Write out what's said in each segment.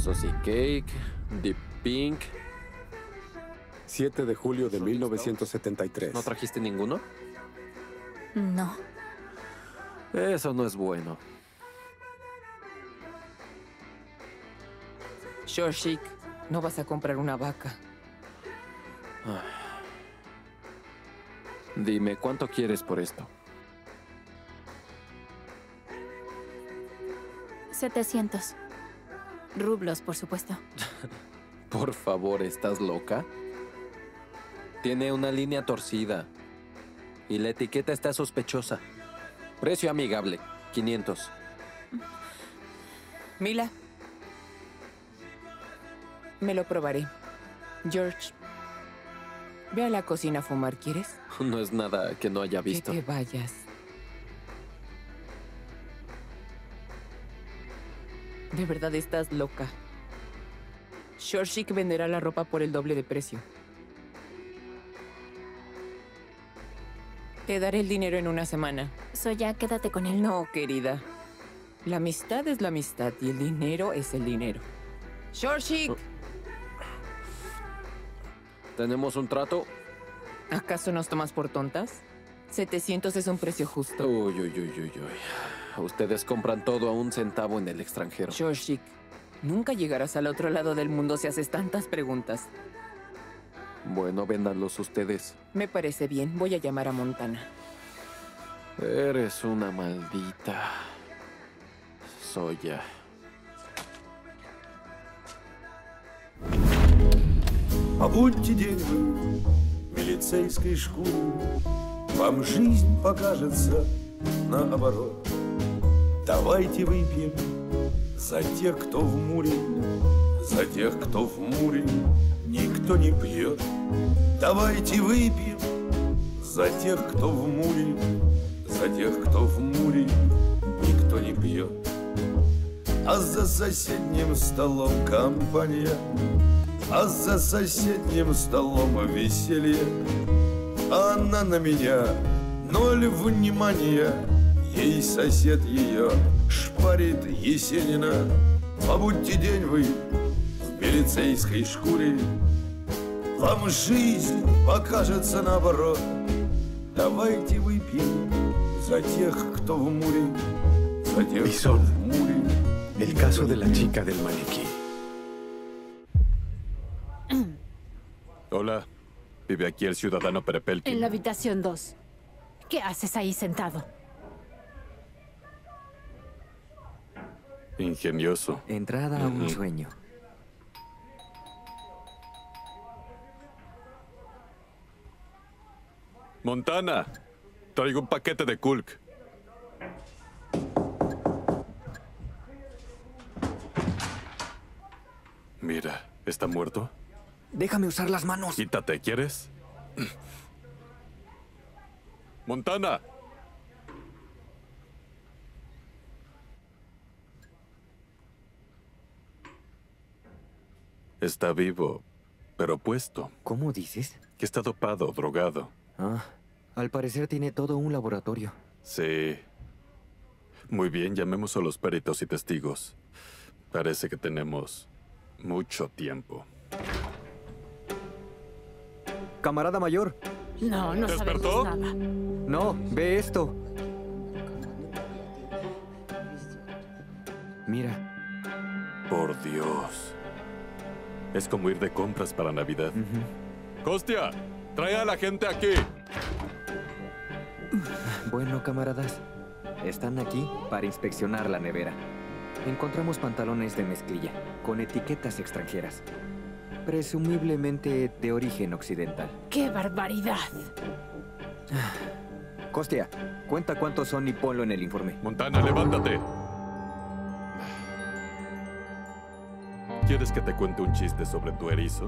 Saucy Cake, Deep Pink. 7 de julio de 1973. ¿No trajiste ninguno? No. Eso no es bueno. Shorshik, no vas a comprar una vaca. Dime, ¿cuánto quieres por esto? 700. Rublos, por supuesto. Por favor, ¿estás loca? Tiene una línea torcida. Y la etiqueta está sospechosa. Precio amigable, 500. Mila. Me lo probaré. George, ve a la cocina a fumar, ¿quieres? No es nada que no haya visto. Que te vayas. De verdad estás loca. Shorshik venderá la ropa por el doble de precio. Te daré el dinero en una semana. Soya, quédate con él. No, querida. La amistad es la amistad y el dinero es el dinero. Shorshik. ¿Tenemos un trato? ¿Acaso nos tomas por tontas? 700 es un precio justo. Uy, uy, uy, uy, uy. Ustedes compran todo a 1 centavo en el extranjero. Shorshik, nunca llegarás al otro lado del mundo si haces tantas preguntas. Bueno, véndanlos ustedes. Me parece bien. Voy a llamar a Montana. Eres una maldita. Soya. Побудьте день вы в милицейской шкуре, вам жизнь покажется наоборот. Давайте выпьем за тех, кто в муре, за тех, кто в муре никто не пьет. Давайте выпьем за тех, кто в муре, за тех, кто в муре никто не пьет. А за соседним столом компания, а за соседним столом веселье. Она на меня 0 внимания, ей сосед ее шпарит Есенина. Побудьте день вы в милицейской шкуре, вам жизнь покажется наоборот. Давайте выпьем за тех, кто в муре, за тех, кто в муре. El caso de la chica del maniquí. Hola, vive aquí el ciudadano Perepelkin. En la habitación 2. ¿Qué haces ahí sentado? Ingenioso. Entrada a un sueño. Montana, traigo un paquete de Kulk. Mira, ¿está muerto? Déjame usar las manos. Quítate, ¿quieres? Montana. Está vivo, pero puesto. ¿Cómo dices? Que está dopado, drogado. Ah, al parecer tiene todo un laboratorio. Sí. Muy bien, llamemos a los peritos y testigos. Parece que tenemos mucho tiempo. Camarada mayor. No, no ¿Despertó? sabemos nada. No, ve esto. Mira. Por Dios. Es como ir de compras para Navidad. ¡Costia! ¡Trae a la gente aquí! Bueno, camaradas. Están aquí para inspeccionar la nevera. Encontramos pantalones de mezclilla, con etiquetas extranjeras. Presumiblemente de origen occidental. ¡Qué barbaridad! Costia, cuenta cuántos son y ponlo en el informe. Montana, levántate. ¿Quieres que te cuente un chiste sobre tu erizo?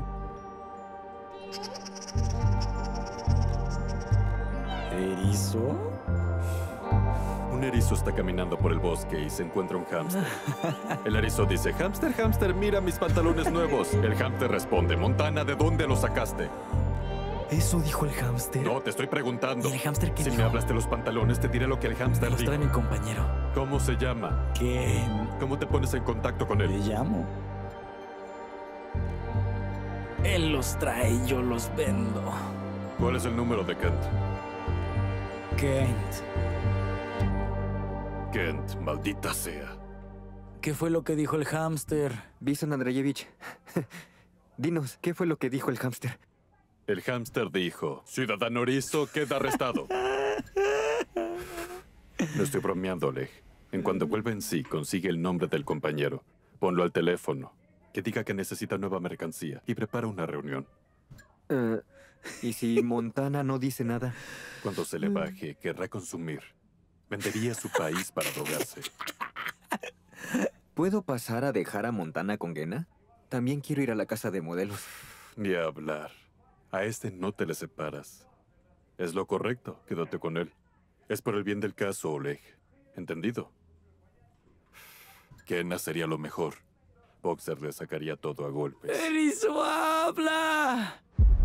¿Erizo? Un erizo está caminando por el bosque y se encuentra un hámster. El erizo dice, hámster, hámster, mira mis pantalones nuevos. El hámster responde, Montana, ¿de dónde los sacaste? ¿Eso dijo el hámster? No, te estoy preguntando. ¿Y el hámster qué Si dijo? me hablas de los pantalones, te diré lo que el hámster Los dijo. trae mi compañero. ¿Cómo se llama? ¿Qué? ¿Cómo te pones en contacto con él? ¿Le llamo? Él los trae y yo los vendo. ¿Cuál es el número de Kent? Kent. Kent, maldita sea. ¿Qué fue lo que dijo el hámster? Bison Andreyevich, dinos, ¿qué fue lo que dijo el hámster? El hámster dijo, ciudadano erizo queda arrestado. No estoy bromeando, Oleg. En cuanto vuelva en sí, consigue el nombre del compañero. Ponlo al teléfono. Que diga que necesita nueva mercancía y prepara una reunión. ¿Y si Montana no dice nada? Cuando se le baje, querrá consumir. Vendería su país para drogarse. ¿Puedo pasar a dejar a Montana con Gena? También quiero ir a la casa de modelos. Ni hablar. A este no te le separas. Es lo correcto. Quédate con él. Es por el bien del caso, Oleg. ¿Entendido? Gena sería lo mejor. Boxer le sacaría todo a golpes. ¡Erizo habla!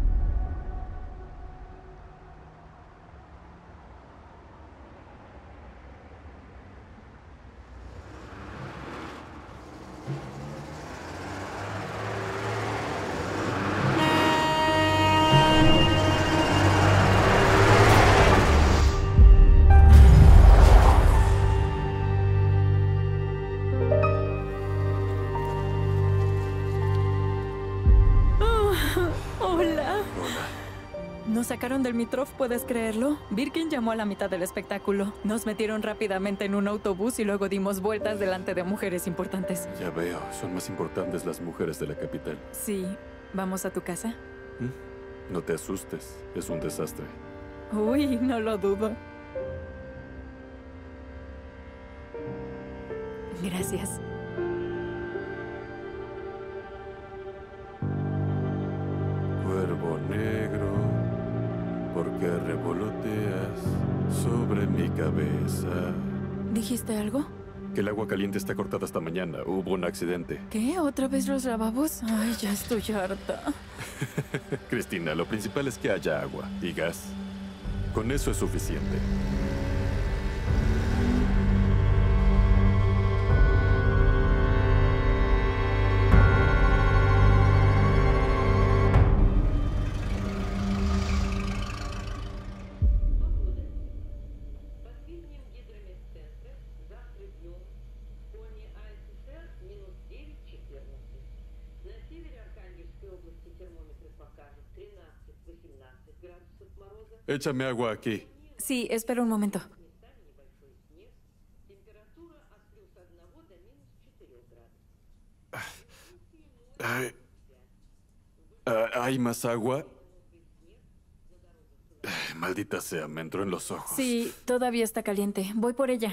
Nos sacaron del Mitrov, ¿puedes creerlo? Birkin llamó a la mitad del espectáculo. Nos metieron rápidamente en un autobús y luego dimos vueltas delante de mujeres importantes. Ya veo, son más importantes las mujeres de la capital. Sí. ¿Vamos a tu casa? No te asustes, es un desastre. Uy, no lo dudo. Gracias. Cuervo negro, ¿por qué revoloteas sobre mi cabeza? ¿Dijiste algo? Que el agua caliente está cortada hasta mañana. Hubo un accidente. ¿Qué? ¿Otra vez los lavabos? Ay, ya estoy harta. Cristina, lo principal es que haya agua y gas. Con eso es suficiente. Échame agua aquí. Sí, espera un momento. ¿Hay más agua? Maldita sea, me entró en los ojos. Sí, todavía está caliente. Voy por ella.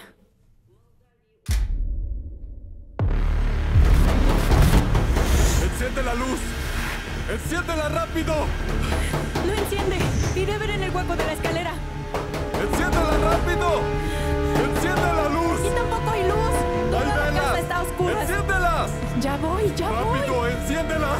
¡Enciende la luz! ¡Enciéndela rápido! ¡No enciende! ¡Iré ver en el hueco de la escalera! ¡Enciéndela rápido! ¡Enciende la luz! ¡Y tampoco hay luz! ¡Toda la casa está oscura! ¡Enciéndelas! ¡Ya voy, ya voy! ¡Rápido, enciéndelas!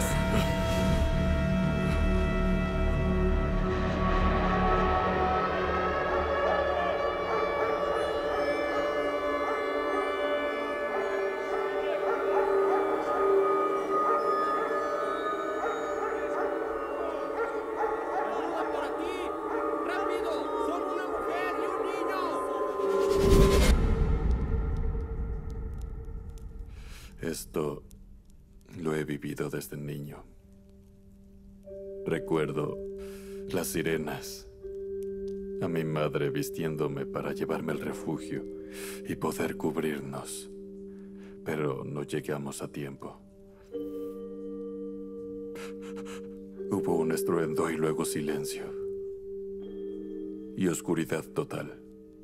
Esto lo he vivido desde niño. Recuerdo las sirenas, a mi madre vistiéndome para llevarme al refugio y poder cubrirnos. Pero no llegamos a tiempo. Hubo un estruendo y luego silencio. Y oscuridad total.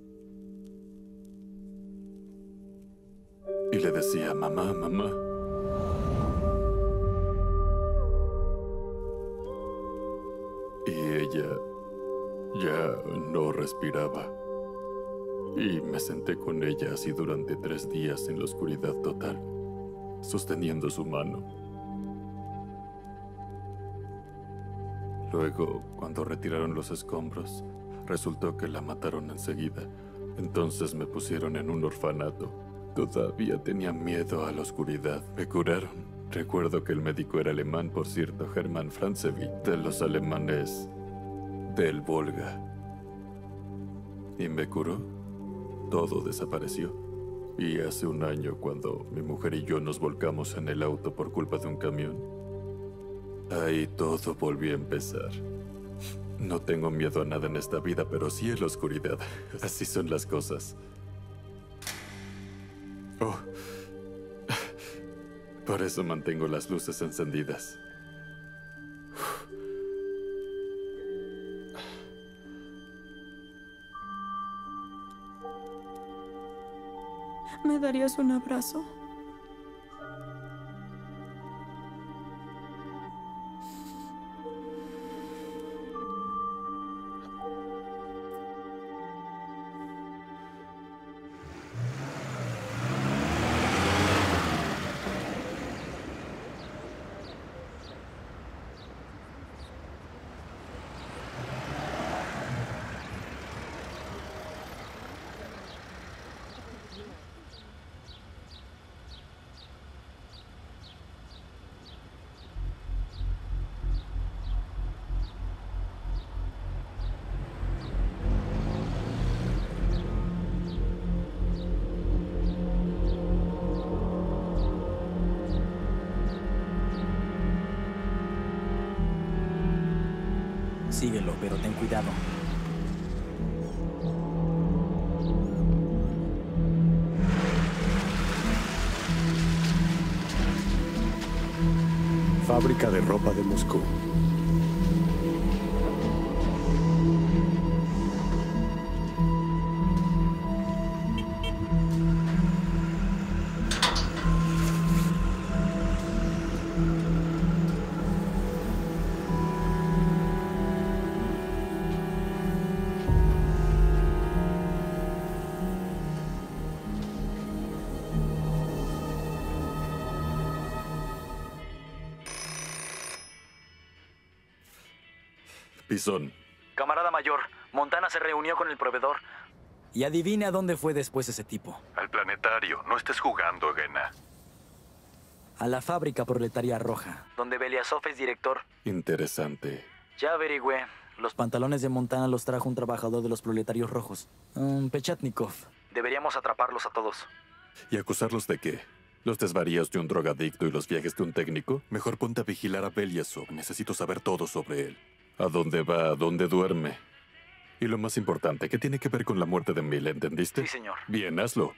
Y le decía, mamá, mamá. Y ella ya no respiraba. Y me senté con ella así durante 3 días en la oscuridad total, sosteniendo su mano. Luego, cuando retiraron los escombros, resultó que la mataron enseguida. Entonces me pusieron en un orfanato. Todavía tenía miedo a la oscuridad. Me curaron, Recuerdo que el médico era alemán, por cierto, Hermann Franzewitz, de los alemanes del Volga. Y me curó. Todo desapareció. Y hace un año, cuando mi mujer y yo nos volcamos en el auto por culpa de un camión, ahí todo volvió a empezar. No tengo miedo a nada en esta vida, pero sí a la oscuridad. Así son las cosas. Oh. Por eso mantengo las luces encendidas. ¿Me darías un abrazo? Síguelo, pero ten cuidado. Fábrica de ropa de Moscú. Pisón. Camarada mayor, Montana se reunió con el proveedor. Y adivine a dónde fue después ese tipo. Al planetario. No estés jugando, Gena. A la fábrica proletaria roja, donde Beliasov es director. Interesante. Ya averigüé. Los pantalones de Montana los trajo un trabajador de los proletarios rojos. Pechatnikov. Deberíamos atraparlos a todos. ¿Y acusarlos de qué? ¿Los desvaríos de un drogadicto y los viajes de un técnico? Mejor ponte a vigilar a Beliasov. Necesito saber todo sobre él. ¿A dónde va? ¿A dónde duerme? Y lo más importante, ¿qué tiene que ver con la muerte de Mil? ¿Entendiste? Sí, señor. Bien, hazlo.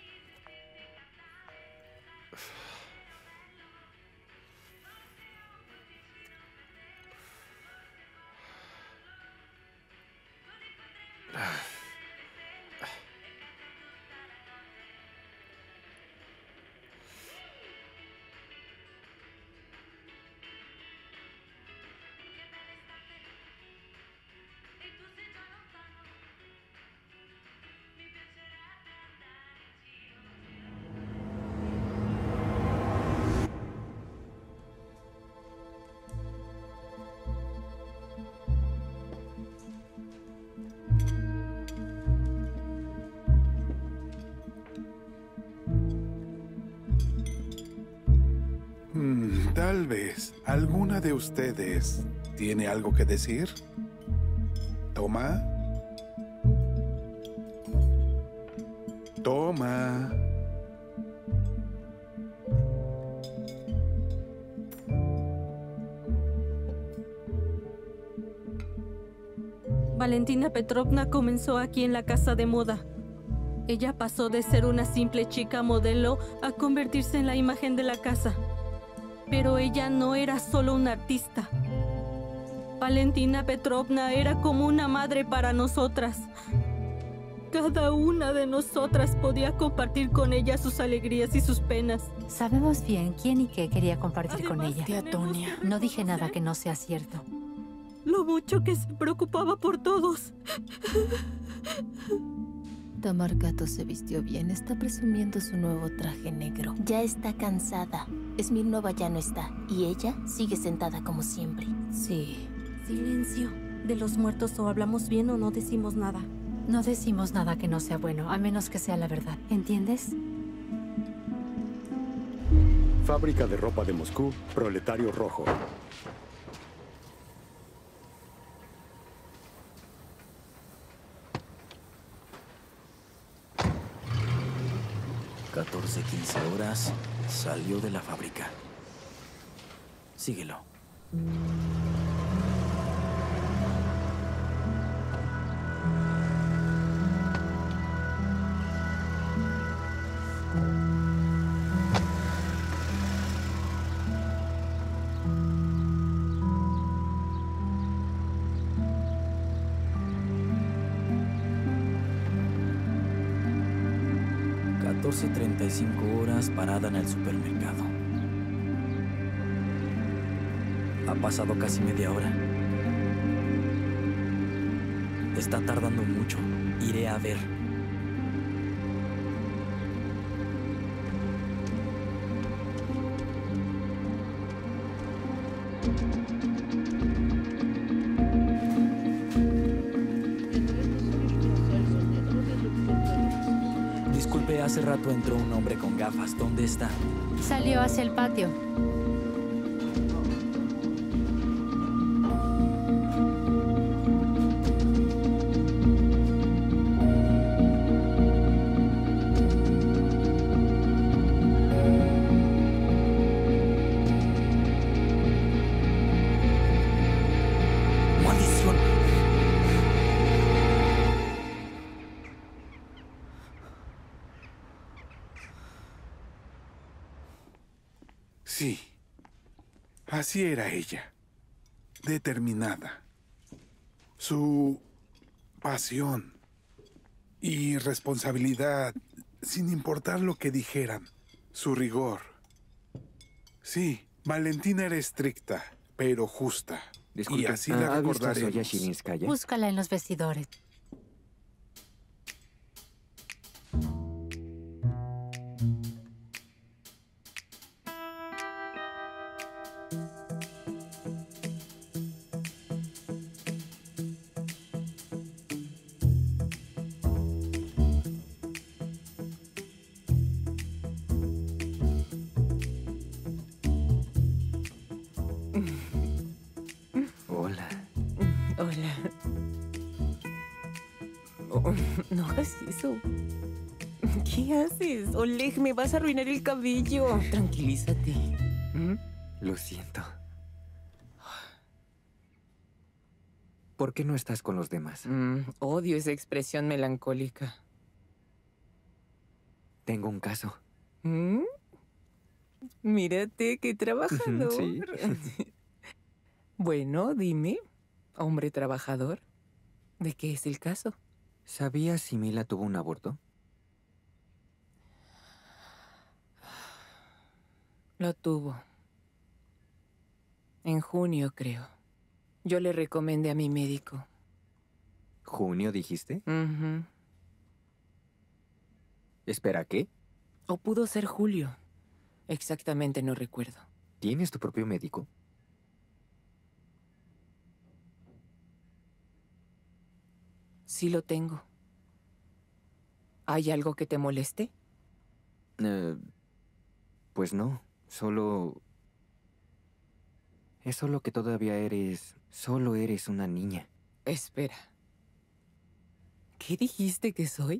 Tal vez alguna de ustedes tiene algo que decir. Toma. Toma. Valentina Petrovna comenzó aquí en la casa de moda. Ella pasó de ser una simple chica modelo a convertirse en la imagen de la casa. Pero ella no era solo una artista. Valentina Petrovna era como una madre para nosotras. Cada una de nosotras podía compartir con ella sus alegrías y sus penas. Sabemos bien quién y qué quería compartir con ella. Tía Tonia. No dije nada que no sea cierto. Lo mucho que se preocupaba por todos. Tamargato se vistió bien. Está presumiendo su nuevo traje negro. Ya está cansada. Smirnova ya no está. Y ella sigue sentada como siempre. Sí. Silencio. De los muertos o hablamos bien o no decimos nada. No decimos nada que no sea bueno, a menos que sea la verdad. ¿Entiendes? Fábrica de ropa de Moscú, Proletario Rojo. ...14, 15 horas... ...salió de la fábrica. Síguelo. ...14, 35 horas parada en el supermercado. Ha pasado casi media hora. Está tardando mucho. Iré a ver. Disculpe, hace rato entró un hombre con gafas. ¿Dónde está? Salió hacia el patio. ¡Maldición! Sí, así era ella. Determinada. Su pasión y responsabilidad, sin importar lo que dijeran. Su rigor. Sí, Valentina era estricta, pero justa. Disculpe, y así la ¿ha visto a recordaremos. Zoya Shilinskaya? Búscala en los vestidores. Hola. Hola. Oh, no hagas eso. ¿Qué haces? Oleg, me vas a arruinar el cabello. Tranquilízate. Lo siento. ¿Por qué no estás con los demás? Odio esa expresión melancólica. Tengo un caso. Mírate, qué trabajador. Sí. Bueno, dime, hombre trabajador, ¿de qué es el caso? ¿Sabías si Mila tuvo un aborto? Lo tuvo. En junio, creo. Yo le recomendé a mi médico. ¿Junio dijiste? Ujú. Espera, ¿qué? O pudo ser julio. Exactamente no recuerdo. ¿Tienes tu propio médico? Sí lo tengo. ¿Hay algo que te moleste? Pues no. Solo... Es solo que todavía eres... Solo eres una niña. Espera. ¿Qué dijiste que soy?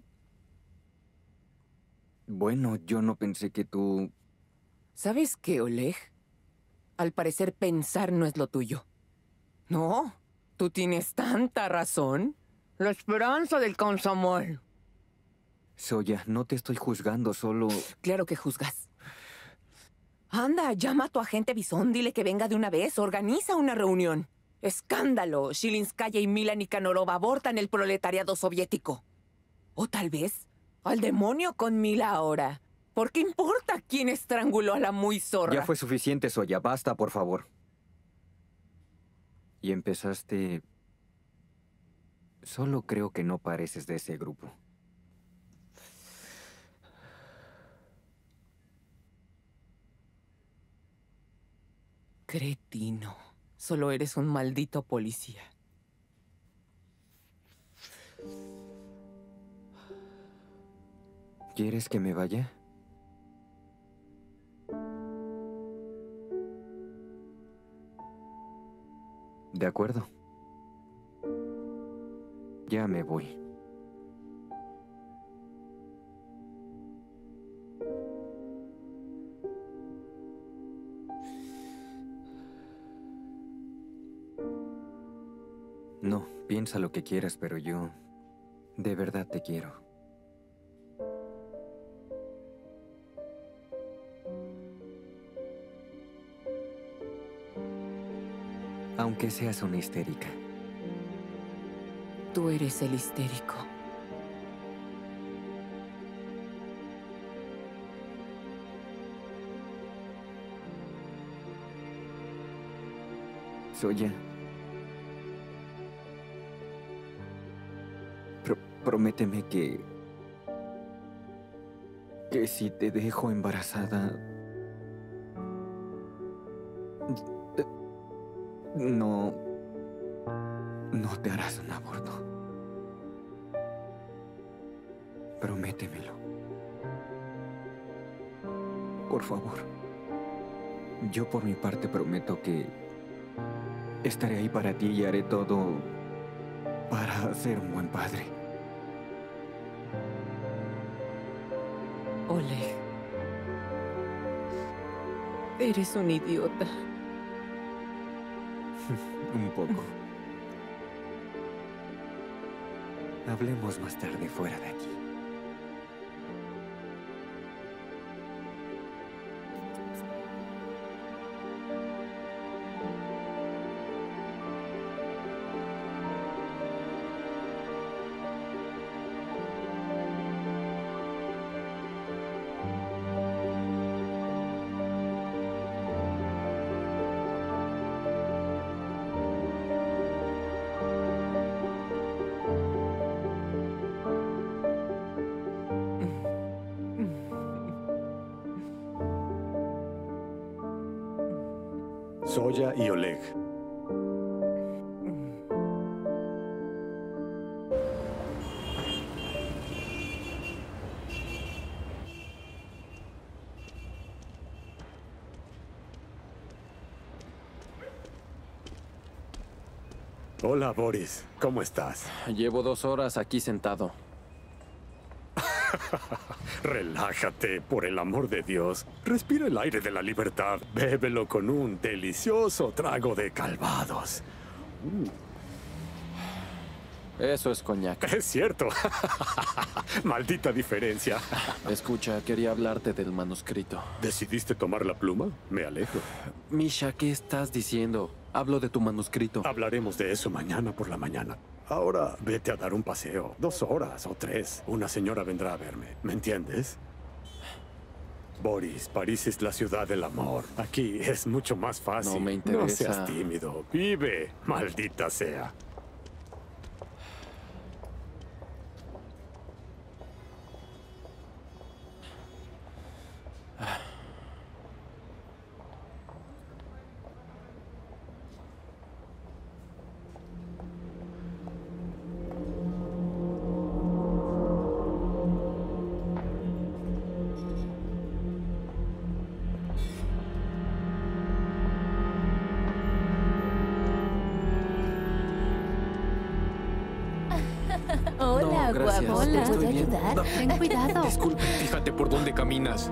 Bueno, yo no pensé que tú... ¿Sabes qué, Oleg? Al parecer pensar no es lo tuyo. No, tú tienes tanta razón. La esperanza del Komsomol. Zoya, no te estoy juzgando, solo... Claro que juzgas. Anda, llama a tu agente Bison, dile que venga de una vez, organiza una reunión. ¡Escándalo! Shilinskaya y Mila Nikanorova abortan el proletariado soviético. O tal vez, al demonio con Mila ahora. ¿Por qué importa quién estranguló a la muy zorra? Ya fue suficiente, Zoya. Basta, por favor. Y empezaste... Solo creo que no pareces de ese grupo. Cretino. Solo eres un maldito policía. ¿Quieres que me vaya? De acuerdo. Ya me voy. No, piensa lo que quieras, pero yo de verdad te quiero. Aunque seas una histérica. Tú eres el histérico. Soya. Prométeme que si te dejo embarazada, no te harás un aborto. Prométemelo. Por favor. Yo por mi parte prometo que estaré ahí para ti y haré todo para ser un buen padre. Oleg, eres un idiota. Un poco. Hablemos más tarde fuera de aquí. Soya y Oleg. Hola, Boris. ¿Cómo estás? Llevo 2 horas aquí sentado. Relájate, por el amor de Dios. Respira el aire de la libertad. Bébelo con un delicioso trago de Calvados. Eso es coñac. Es cierto. Maldita diferencia. Escucha, quería hablarte del manuscrito. ¿Decidiste tomar la pluma? Me alegro. Misha, ¿qué estás diciendo? Hablo de tu manuscrito. Hablaremos de eso mañana por la mañana. Ahora vete a dar un paseo. 2 horas o 3. Una señora vendrá a verme. ¿Me entiendes? Boris, París es la ciudad del amor. Aquí es mucho más fácil. No me interesa. No seas tímido. Vive, maldita sea. Hola, gracias. guapo. ¿Te Estoy puedo bien. ayudar? Ten cuidado. Disculpe, fíjate por dónde caminas.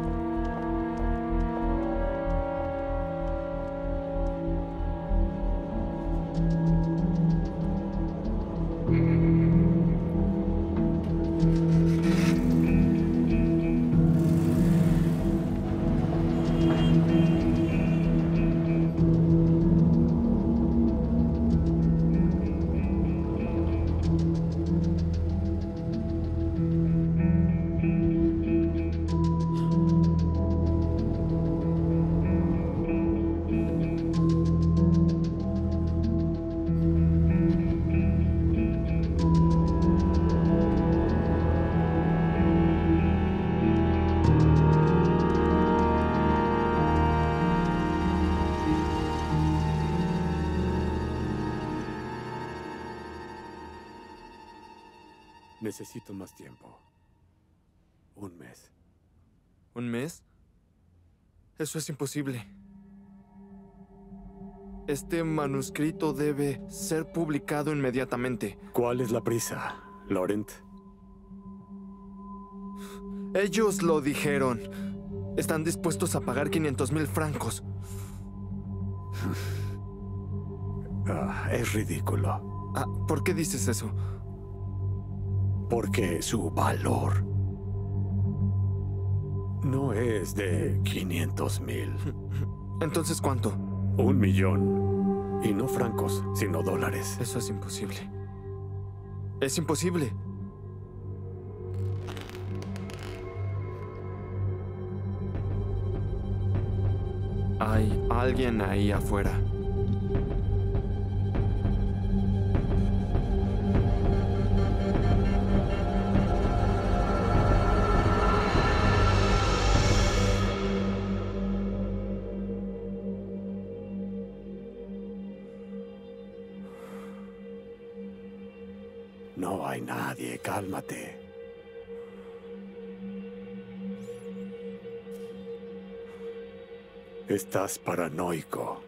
Necesito más tiempo. 1 mes. ¿1 mes? Eso es imposible. Este manuscrito debe ser publicado inmediatamente. ¿Cuál es la prisa, Laurent? Ellos lo dijeron. Están dispuestos a pagar 500,000 francos. Es ridículo. ¿Por qué dices eso? Porque su valor no es de 500,000. ¿Entonces cuánto? 1,000,000. Y no francos, sino dólares. Eso es imposible. Es imposible. Hay alguien ahí afuera. No hay nadie, cálmate. Estás paranoico.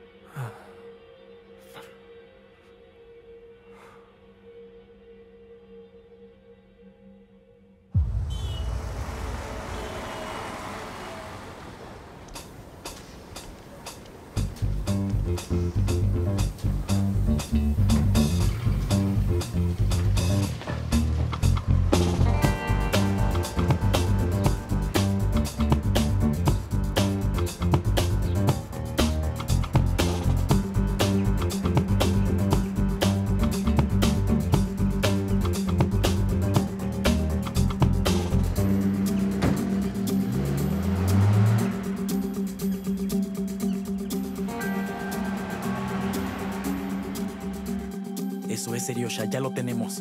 Eso es serio, ya lo tenemos.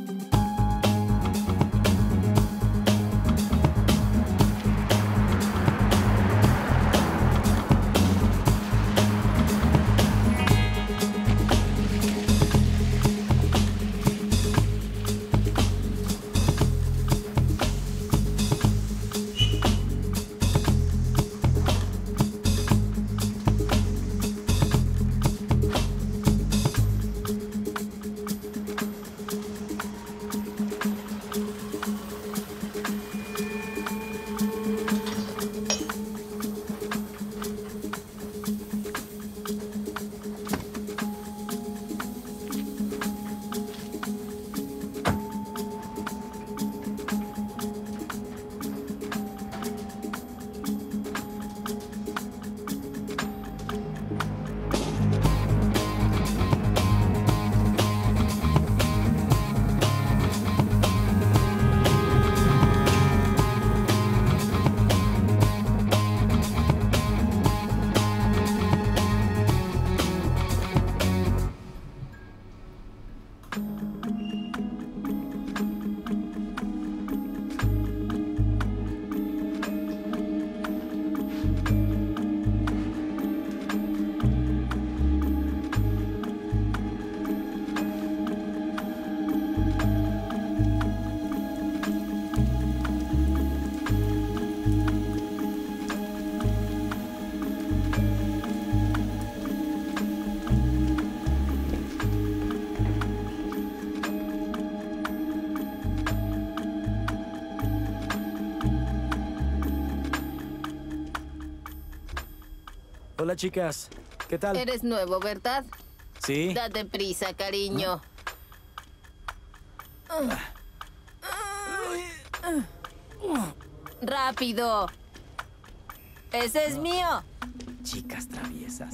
Hola, chicas. ¿Qué tal? Eres nuevo, ¿verdad? Sí. Date prisa, cariño. ¡Rápido! ¡Ese es mío! Chicas traviesas.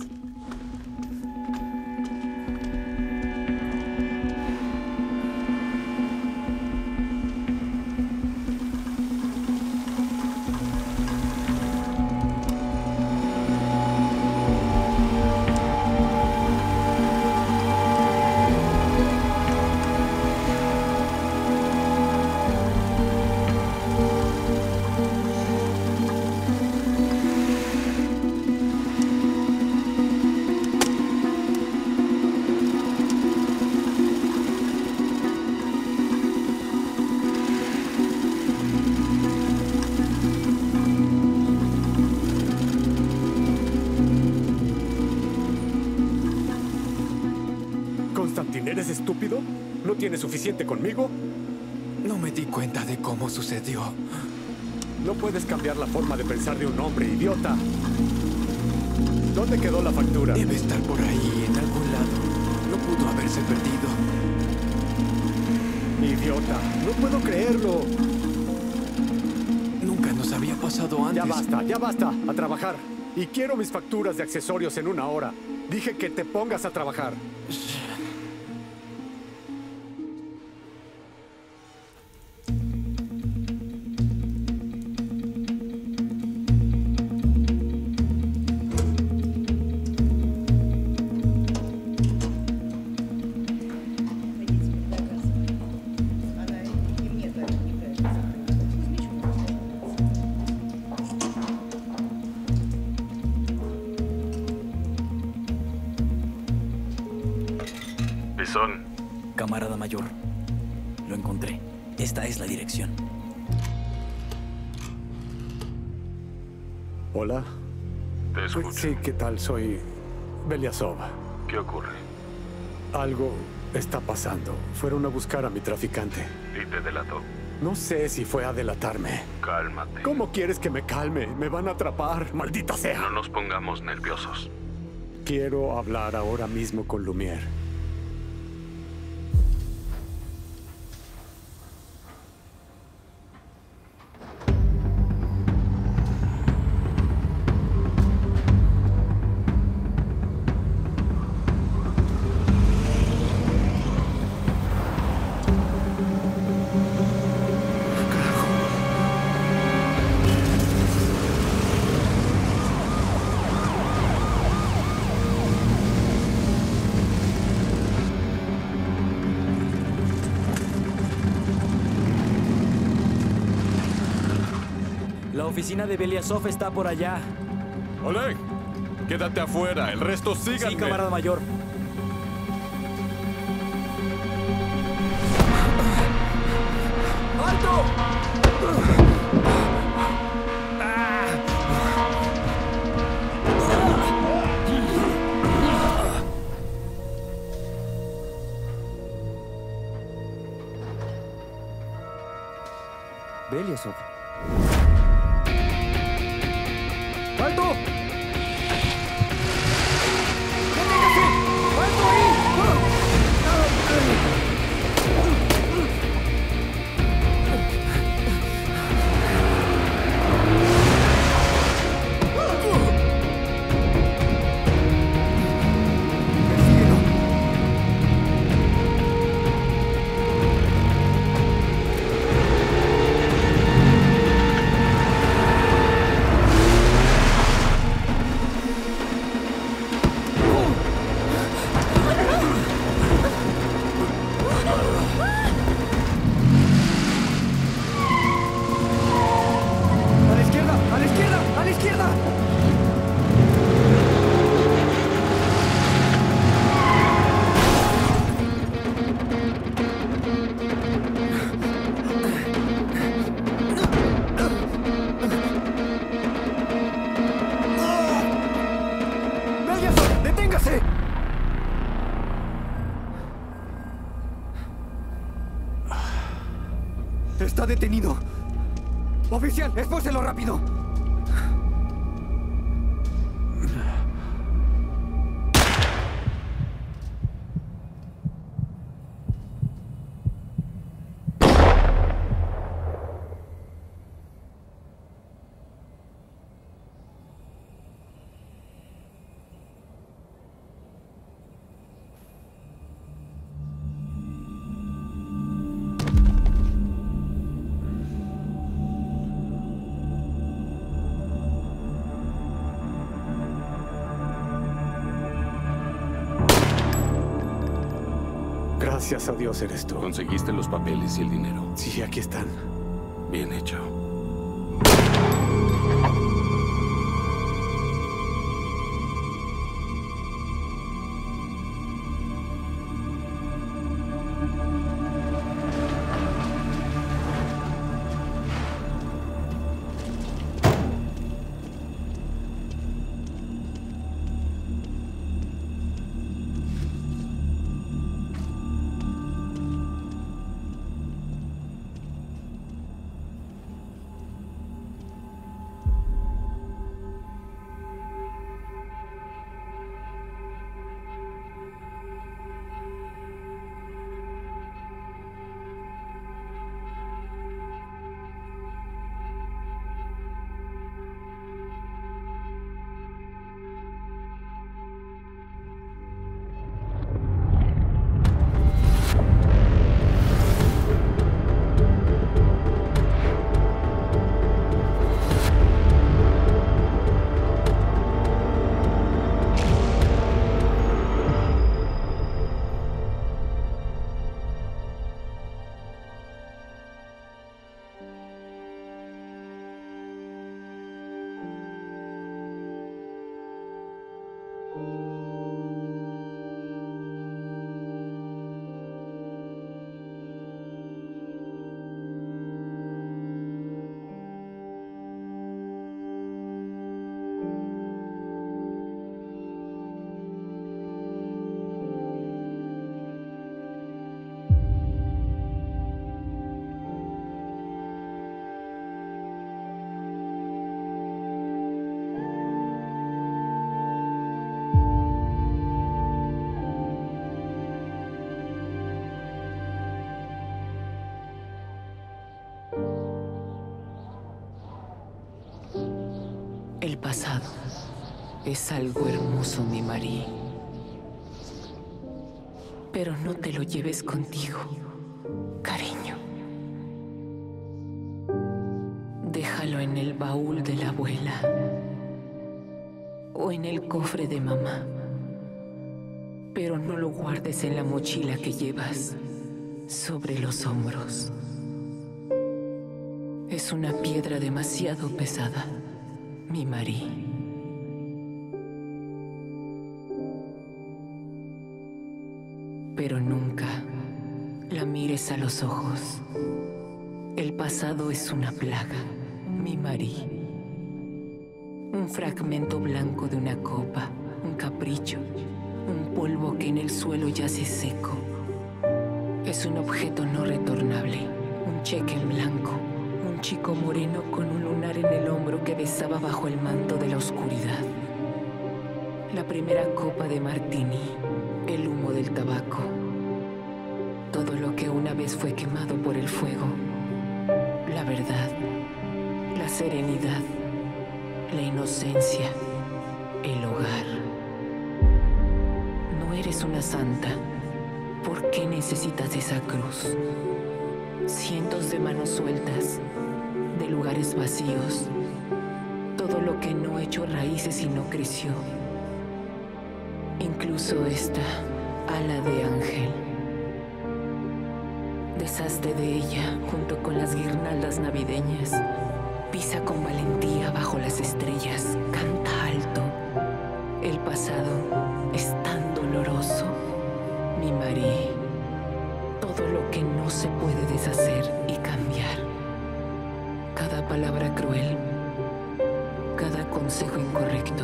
Birkin, ¿eres estúpido? ¿No tienes suficiente conmigo? No me di cuenta de cómo sucedió. No puedes cambiar la forma de pensar de un hombre, idiota. ¿Dónde quedó la factura? Debe estar por ahí, en algún lado. No pudo haberse perdido. Idiota, no puedo creerlo. Nunca nos había pasado antes. Ya basta, a trabajar. Y quiero mis facturas de accesorios en 1 hora. Dije que te pongas a trabajar. Bison. Camarada mayor, lo encontré. Esta es la dirección. ¿Hola? Te escucho. Sí, ¿qué tal? Soy Beliasov. ¿Qué ocurre? Algo está pasando. Fueron a buscar a mi traficante. ¿Y te delató? No sé si fue a delatarme. Cálmate. ¿Cómo quieres que me calme? Me van a atrapar, maldita sea. No nos pongamos nerviosos. Quiero hablar ahora mismo con Lumière. La oficina de Beliasov está por allá. Oleg, quédate afuera. El resto síganme. Sí, camarada mayor. ¡Alto! Beliasov. ¡Alto! ¡Deténgase! ¡Alto ahí! ¡A la izquierda! ¡A la izquierda! ¡A la izquierda! ¡Beliasov! ¡Deténgase! Está detenido. Oficial, expúselo rápido. Gracias a Dios eres tú. ¿Conseguiste los papeles y el dinero? Sí, aquí están. Bien hecho. El pasado es algo hermoso, mi Marie. Pero no te lo lleves contigo, cariño. Déjalo en el baúl de la abuela o en el cofre de mamá. Pero no lo guardes en la mochila que llevas sobre los hombros. Es una piedra demasiado pesada, mi Marie. Pero nunca la mires a los ojos. El pasado es una plaga, mi Marie. Un fragmento blanco de una copa, un capricho, un polvo que en el suelo yace seco. Es un objeto no retornable, un cheque en blanco, un chico moreno con un lunar en el hombro que besaba bajo el manto de la oscuridad. La primera copa de martini, el humo del tabaco. Todo lo que una vez fue quemado por el fuego. La verdad, la serenidad, la inocencia, el hogar. No eres una santa. ¿Por qué necesitas esa cruz? Cientos de manos sueltas, de lugares vacíos. Todo lo que no echó raíces y no creció. Incluso esta ala de ángel. Deshazte de ella junto con las guirnaldas navideñas. Pisa con valentía bajo las estrellas. Canta alto. El pasado es tan doloroso, mi Marie. Todo lo que no se puede deshacer y cambiar. Cada palabra cruel. Cada consejo incorrecto.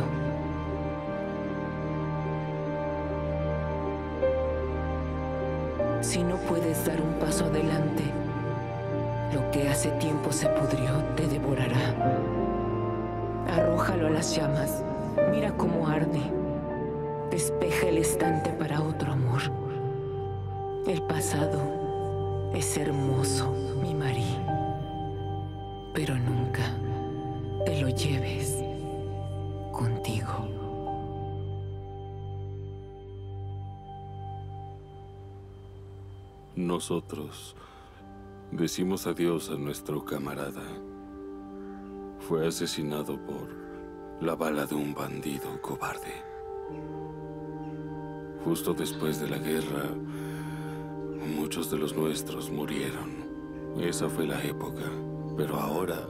Si no puedes dar un paso adelante, lo que hace tiempo se pudrió te devorará. Arrójalo a las llamas, mira cómo arde. Despeja el estante para otro amor. El pasado es hermoso, mi Marie, pero nunca te lo lleves contigo. Nosotros decimos adiós a nuestro camarada. Fue asesinado por la bala de un bandido cobarde. Justo después de la guerra, muchos de los nuestros murieron. Esa fue la época. Pero ahora...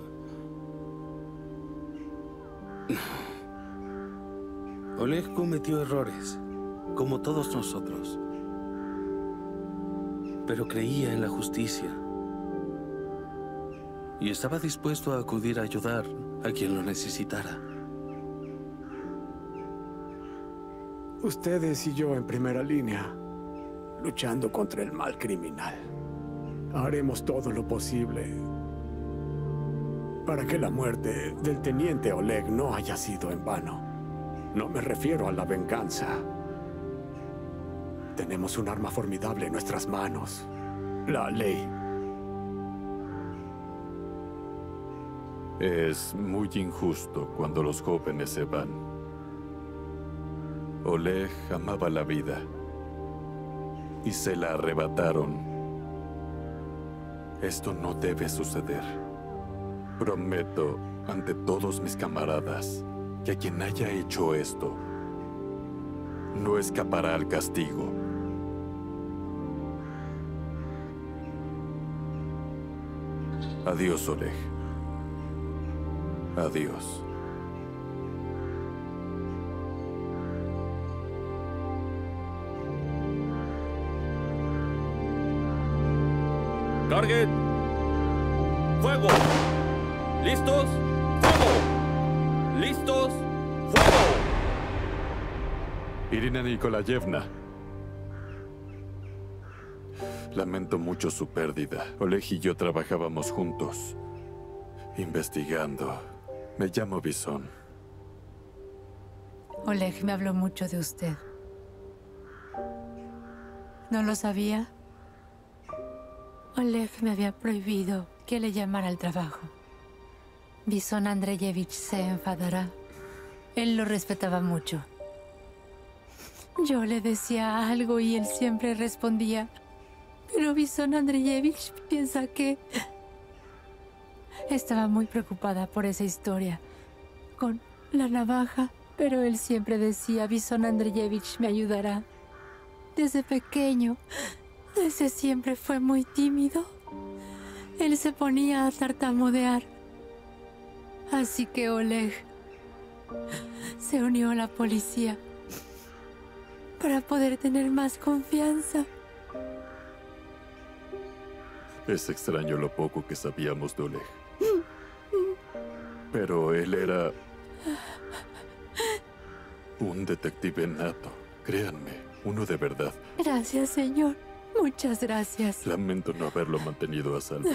Oleg cometió errores, como todos nosotros. Pero creía en la justicia. Y estaba dispuesto a acudir a ayudar a quien lo necesitara. Ustedes y yo en primera línea, luchando contra el mal criminal. Haremos todo lo posible para que la muerte del teniente Oleg no haya sido en vano. No me refiero a la venganza. Tenemos un arma formidable en nuestras manos. La ley. Es muy injusto cuando los jóvenes se van. Oleg amaba la vida y se la arrebataron. Esto no debe suceder. Prometo ante todos mis camaradas que a quien haya hecho esto no escapará al castigo. Adiós, Oleg. Adiós. ¡Carguen! ¡Fuego! ¿Listos? ¡Fuego! ¿Listos? ¡Fuego! Irina Nikolayevna. Lamento mucho su pérdida. Oleg y yo trabajábamos juntos, investigando. Me llamo Bison. Oleg me habló mucho de usted. ¿No lo sabía? Oleg me había prohibido que le llamara al trabajo. Bison Andreyevich se enfadará. Él lo respetaba mucho. Yo le decía algo y él siempre respondía. Pero Bison Andreyevich piensa que... Estaba muy preocupada por esa historia. Con la navaja. Pero él siempre decía, Bison Andreyevich me ayudará. Desde pequeño, ese siempre fue muy tímido. Él se ponía a tartamudear. Así que Oleg se unió a la policía para poder tener más confianza. Es extraño lo poco que sabíamos de Oleg. Pero él era un detective nato. Créanme, uno de verdad. Gracias, señor. Muchas gracias. Lamento no haberlo mantenido a salvo.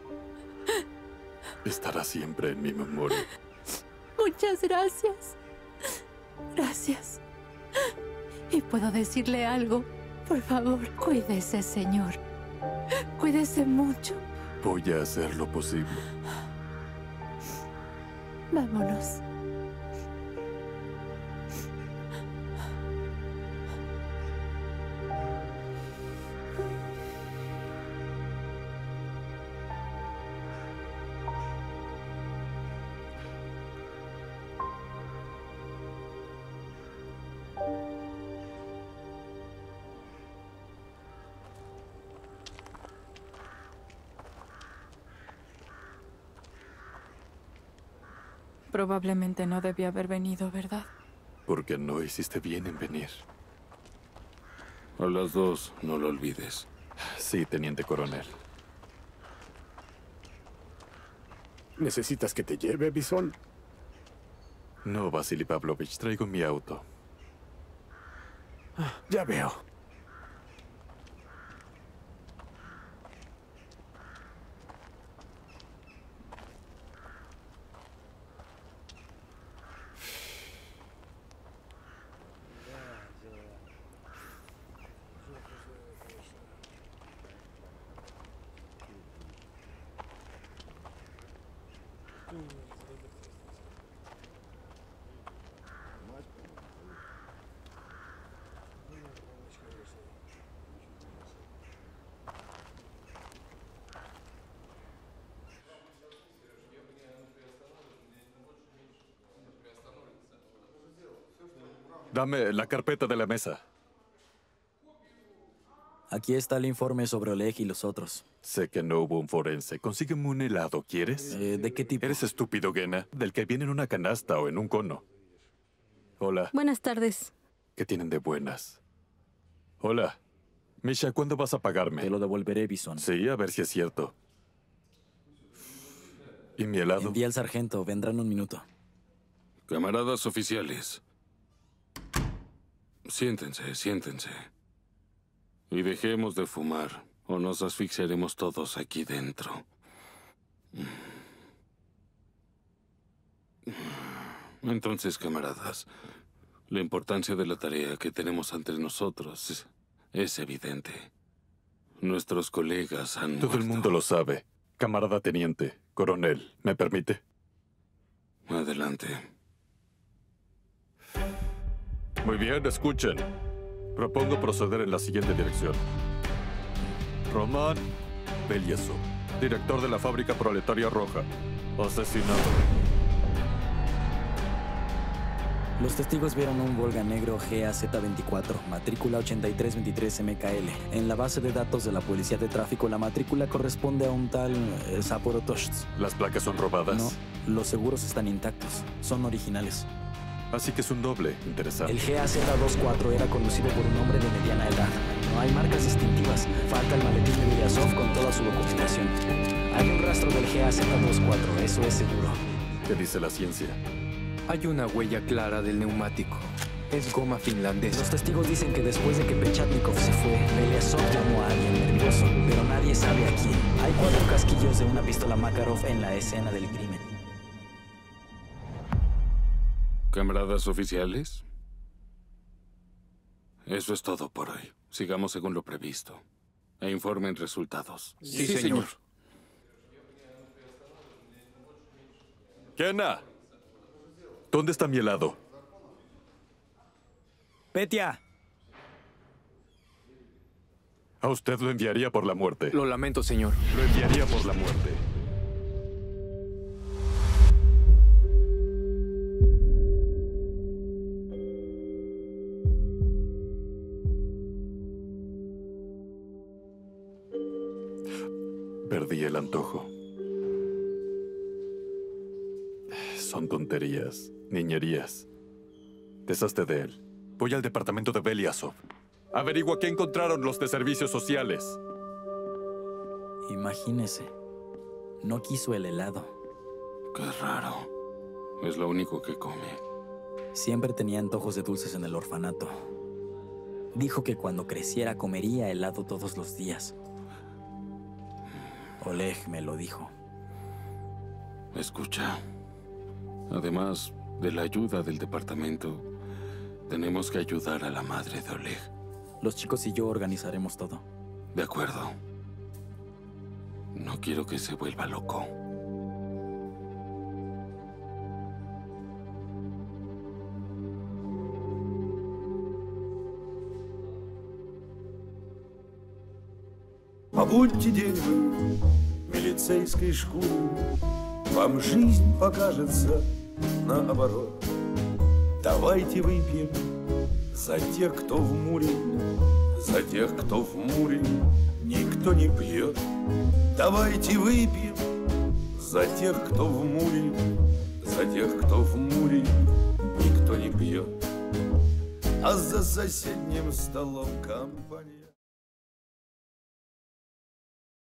Estará siempre en mi memoria. Muchas gracias. Gracias. ¿Y puedo decirle algo? Por favor, cuídese, señor. Cuídese mucho. Voy a hacer lo posible. Vámonos. Probablemente no debía haber venido, ¿verdad? Porque no hiciste bien en venir. A las 2, no lo olvides. Sí, teniente coronel. ¿Necesitas que te lleve, Bison? No, Vasily Pavlovich, traigo mi auto. Ya veo. Dame la carpeta de la mesa. Aquí está el informe sobre Oleg y los otros. Sé que no hubo un forense. Consígueme un helado, ¿quieres? ¿De qué tipo? Eres estúpido, Gena. Del que viene en una canasta o en un cono. Hola. Buenas tardes. ¿Qué tienen de buenas? Hola. Misha, ¿cuándo vas a pagarme? Te lo devolveré, Bison. Sí, a ver si es cierto. ¿Y mi helado? Envía al sargento. Vendrá en un minuto. Camaradas oficiales. Siéntense, siéntense. Y dejemos de fumar, o nos asfixiaremos todos aquí dentro. Entonces, camaradas, la importancia de la tarea que tenemos ante nosotros es evidente. Nuestros colegas han Todo el mundo lo sabe. Camarada teniente, coronel, ¿me permite? Adelante. Muy bien, escuchen. Propongo proceder en la siguiente dirección. Roman Belyasov, director de la fábrica proletaria roja, asesinado. Los testigos vieron un Volga negro GAZ-24, matrícula 8323 MKL. En la base de datos de la Policía de Tráfico, la matrícula corresponde a un tal Zaporozhsk. ¿Las placas son robadas? No, los seguros están intactos. Son originales. Así que es un doble. Interesante. El GAZ-24 era conducido por un hombre de mediana edad. No hay marcas distintivas. Falta el maletín de Belyasov con toda su documentación. Hay un rastro del GAZ-24, eso es seguro. ¿Qué dice la ciencia? Hay una huella clara del neumático. Es goma finlandesa. Los testigos dicen que después de que Pechatnikov se fue, Belyasov llamó a alguien nervioso, pero nadie sabe a quién. Hay 4 casquillos de una pistola Makarov en la escena del crimen. Camaradas oficiales, eso es todo por hoy. Sigamos según lo previsto. E informen resultados. Sí, señor. Gena, ¿dónde está mi helado? Petia. A usted lo enviaría por la muerte. Lo lamento, señor. Lo enviaría por la muerte. Perdí el antojo. Son tonterías, niñerías. Deshazte de él. Voy al departamento de Beliasov. Averigua qué encontraron los de servicios sociales. Imagínese. No quiso el helado. Qué raro. Es lo único que come. Siempre tenía antojos de dulces en el orfanato. Dijo que cuando creciera comería helado todos los días. Oleg me lo dijo. Escucha. Además de la ayuda del departamento, tenemos que ayudar a la madre de Oleg. Los chicos y yo organizaremos todo. De acuerdo. No quiero que se vuelva loco. Побудьте день вы в милицейской шкуре, вам жизнь покажется наоборот. Давайте выпьем за тех, кто в муре, за тех, кто в муре никто не пьет. Давайте выпьем за тех, кто в муре, за тех, кто в муре никто не пьет. А за соседним столом компания.